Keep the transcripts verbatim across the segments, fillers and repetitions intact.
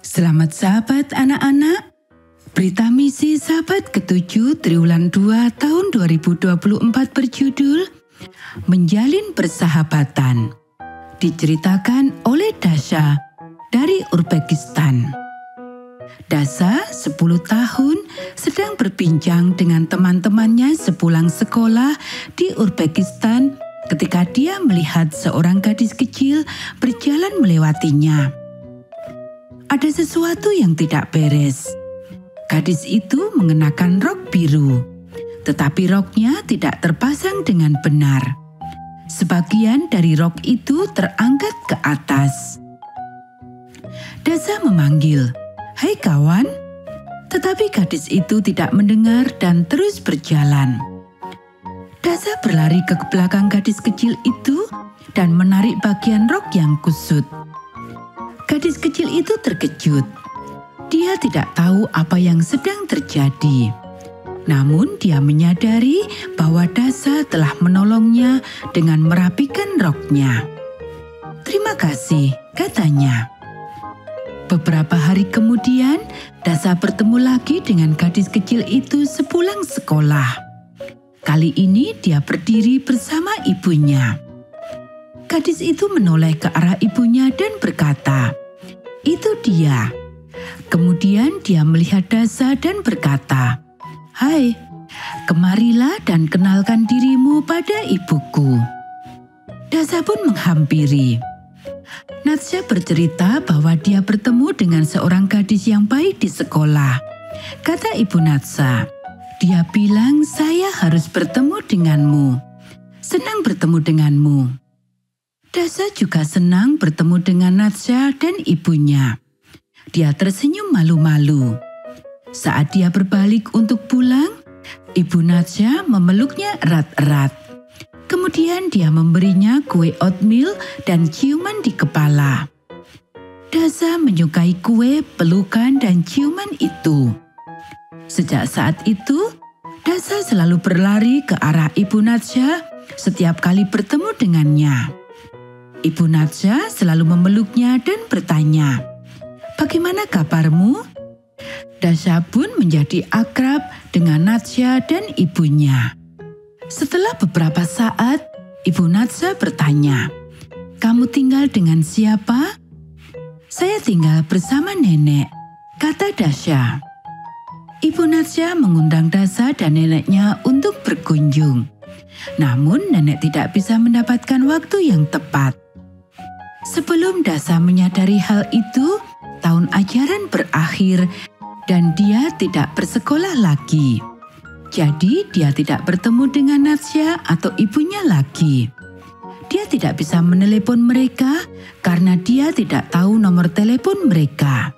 Selamat sahabat anak-anak. Berita misi sahabat ketujuh triwulan dua tahun dua ribu dua puluh empat berjudul Menjalin Persahabatan. Diceritakan oleh Dasha dari Uzbekistan. Dasha, sepuluh tahun, sedang berbincang dengan teman-temannya sepulang sekolah di Uzbekistan ketika dia melihat seorang gadis kecil berjalan melewatinya. Ada sesuatu yang tidak beres. Gadis itu mengenakan rok biru, tetapi roknya tidak terpasang dengan benar. Sebagian dari rok itu terangkat ke atas. Dasha memanggil, "Hai kawan," tetapi gadis itu tidak mendengar dan terus berjalan. Dasha berlari ke belakang gadis kecil itu dan menarik bagian rok yang kusut. Gadis kecil itu terkejut. Dia tidak tahu apa yang sedang terjadi. Namun dia menyadari bahwa Dasha telah menolongnya dengan merapikan roknya. "Terima kasih," katanya. Beberapa hari kemudian, Dasha bertemu lagi dengan gadis kecil itu sepulang sekolah. Kali ini dia berdiri bersama ibunya. Gadis itu menoleh ke arah ibunya dan berkata, "Itu dia." Kemudian dia melihat Dasha dan berkata, "Hai, kemarilah dan kenalkan dirimu pada ibuku." Dasha pun menghampiri. Natsha bercerita bahwa dia bertemu dengan seorang gadis yang baik di sekolah. Kata ibu Natsha, "Dia bilang saya harus bertemu denganmu. Senang bertemu denganmu." Dasha juga senang bertemu dengan Natsha dan ibunya. Dia tersenyum malu-malu. Saat dia berbalik untuk pulang, ibu Natsha memeluknya erat-erat. Kemudian dia memberinya kue oatmeal dan ciuman di kepala. Dasha menyukai kue, pelukan, dan ciuman itu. Sejak saat itu, Dasha selalu berlari ke arah ibu Natsha setiap kali bertemu dengannya. Ibu Natsha selalu memeluknya dan bertanya, "Bagaimana kabarmu?" Dasha pun menjadi akrab dengan Natsha dan ibunya. Setelah beberapa saat, ibu Natsha bertanya, "Kamu tinggal dengan siapa?" "Saya tinggal bersama nenek," kata Dasha. Ibu Natsha mengundang Dasha dan neneknya untuk berkunjung. Namun nenek tidak bisa mendapatkan waktu yang tepat. Sebelum Dasha menyadari hal itu, tahun ajaran berakhir dan dia tidak bersekolah lagi. Jadi dia tidak bertemu dengan Natsha atau ibunya lagi. Dia tidak bisa menelepon mereka karena dia tidak tahu nomor telepon mereka.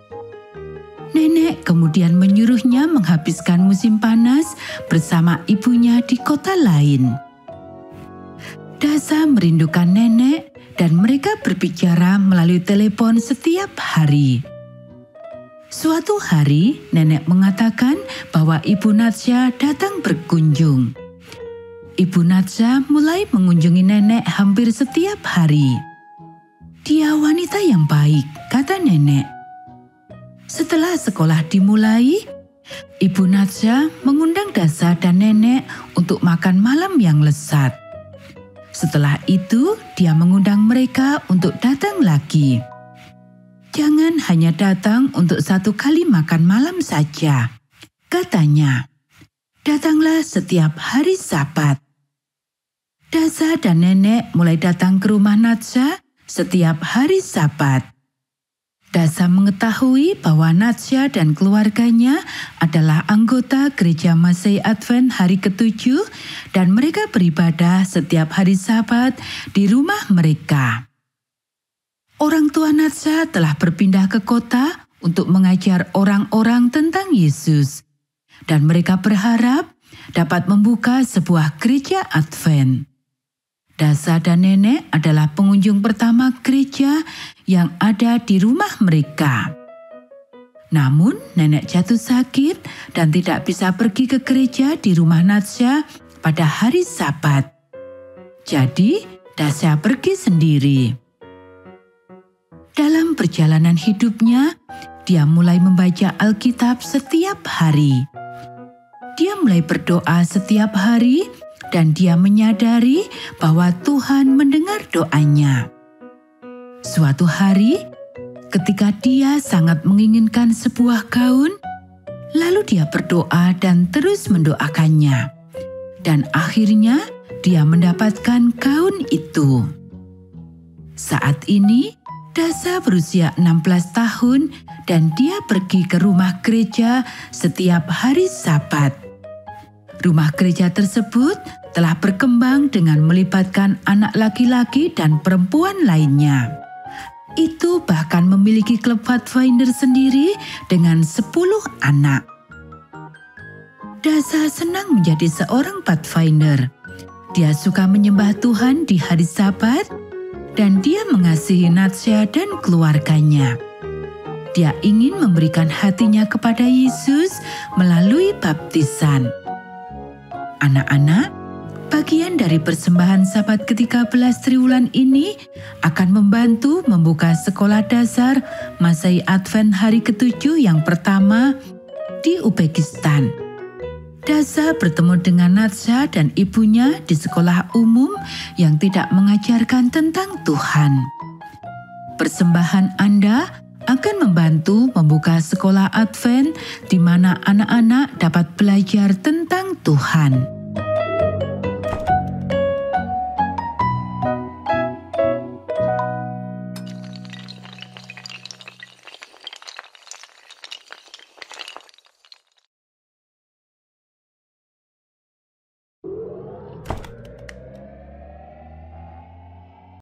Nenek kemudian menyuruhnya menghabiskan musim panas bersama ibunya di kota lain. Dasha merindukan nenek dan mereka berbicara melalui telepon setiap hari. Suatu hari, nenek mengatakan bahwa ibu Natsha datang berkunjung. Ibu Natsha mulai mengunjungi nenek hampir setiap hari. "Dia wanita yang baik," kata nenek. Setelah sekolah dimulai, ibu Natsha mengundang Dasha dan nenek untuk makan malam yang lezat. Setelah itu, dia mengundang mereka untuk datang lagi. "Jangan hanya datang untuk satu kali makan malam saja," katanya. "Datanglah setiap hari Sabat." Dasha dan nenek mulai datang ke rumah Natsha setiap hari Sabat. Dasha mengetahui bahwa Natsha dan keluarganya adalah anggota gereja Masei Advent hari ketujuh dan mereka beribadah setiap hari Sabat di rumah mereka. Orang tua Natsha telah berpindah ke kota untuk mengajar orang-orang tentang Yesus dan mereka berharap dapat membuka sebuah gereja Advent. Dasha dan nenek adalah pengunjung pertama gereja yang ada di rumah mereka. Namun nenek jatuh sakit dan tidak bisa pergi ke gereja di rumah Natsha pada hari Sabat. Jadi Dasha pergi sendiri. Dalam perjalanan hidupnya, dia mulai membaca Alkitab setiap hari. Dia mulai berdoa setiap hari dan dia menyadari bahwa Tuhan mendengar doanya. Suatu hari, ketika dia sangat menginginkan sebuah gaun, lalu dia berdoa dan terus mendoakannya. Dan akhirnya dia mendapatkan gaun itu. Saat ini, Dasa berusia enam belas tahun dan dia pergi ke rumah gereja setiap hari Sabat. Rumah gereja tersebut telah berkembang dengan melibatkan anak laki-laki dan perempuan lainnya. Itu bahkan memiliki klub Pathfinder sendiri dengan sepuluh anak. Dasa senang menjadi seorang Pathfinder. Dia suka menyembah Tuhan di hari Sabat dan dia mengasihi Natsha dan keluarganya. Dia ingin memberikan hatinya kepada Yesus melalui baptisan. Anak-anak, bagian dari persembahan Sabat ke tiga belas triwulan ini akan membantu membuka sekolah dasar Masai Advent hari ketujuh yang pertama di Uzbekistan. Dasa bertemu dengan Natsha dan ibunya di sekolah umum yang tidak mengajarkan tentang Tuhan. Persembahan Anda akan membantu membuka sekolah Advent di mana anak-anak dapat belajar tentang Tuhan.